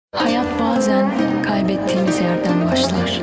Hayat bazen kaybettiğimiz yerden başlar.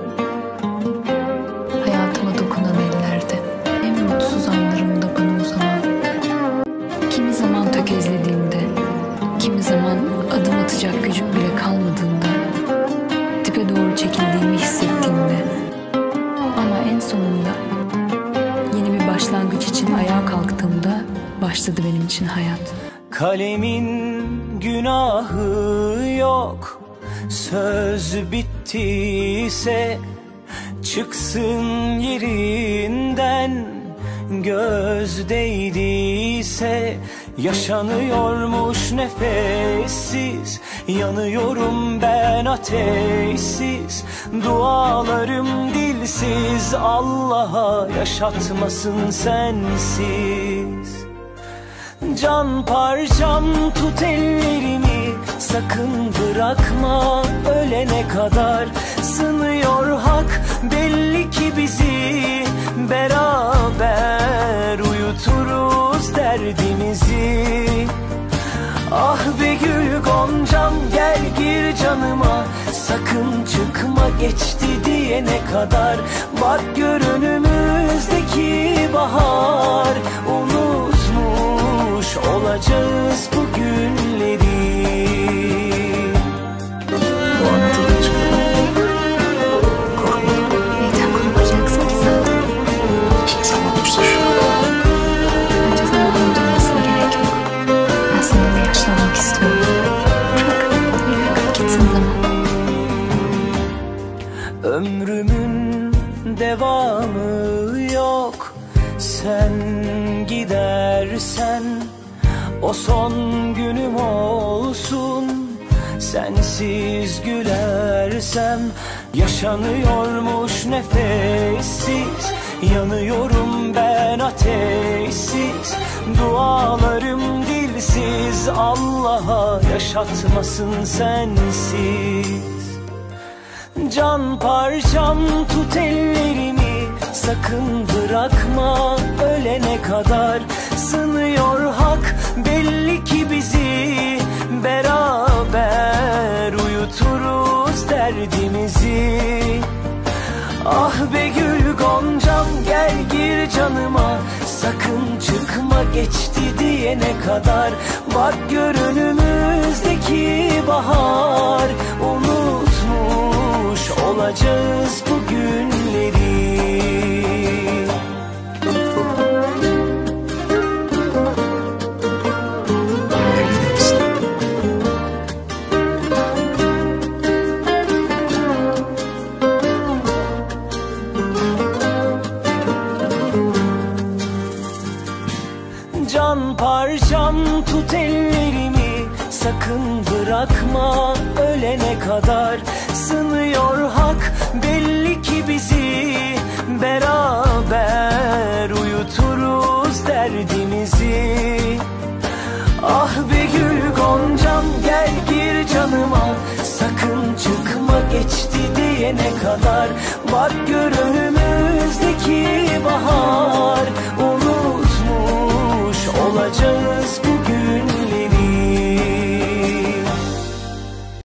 Hayatıma dokunan ellerde, en mutsuz anlarımda bana uzanan. Kimi zaman tökezlediğimde, kimi zaman adım atacak gücüm bile kalmadığında, dibe doğru çekildiğimi hissettiğimde. Ama en sonunda yeni bir başlangıç için ayağa kalktığımda başladı benim için hayat. Kalemin günahı yok, söz bittiyse çıksın yerinden. Göz değdiyse yaşanıyormuş nefessiz, yanıyorum ben ateşsiz. Dualarım dilsiz, Allah'a yaşatmasın sensiz. Can parçam tut ellerimi, sakın bırakma ölene kadar. Sınıyor hak belli ki bizi, beraber uyuturuz derdimizi. Ah be gül goncam, gel gir canıma, sakın çıkma geçti diyene kadar. Bak gör önümüzdeki bahar, unutmuş olacağız bu günleri. Bu Anadolu çıkıyor. Neyden korkacaksın ki zaten? Şey zaman dursa şu an. Bence zamanın durmasına gerek yok. Ben seninle yaşlanmak istiyorum. Bırak gitsin zaman. Ömrümün devamı yok, sen gidersen o son günüm olsun. Sensiz gülersem yaşanıyormuş nefessiz, yanıyorum ben ateşsiz. Dualarım dilsiz, Allah'a yaşatmasın sensiz. Can parçam tut ellerimi, sakın bırakma ölene kadar. Sınıyor hak belli ki bizi, beraber uyuturuz derdimizi. Ah be gül goncam, gel gir canıma, sakın çıkma geçti diyene kadar. Bak gör önümüzdeki bahar, unutmuş olacağız bu günleri. Can parçam tut ellerimi, sakın bırakma ölene kadar. Sınıyor hak belli ki bizi, beraber uyuturuz derdimizi. Ah be gül goncam, gel gir canıma, sakın çıkma geçti diyene kadar. Bak gör önümüzdeki bahar, unutmuş olacağız bu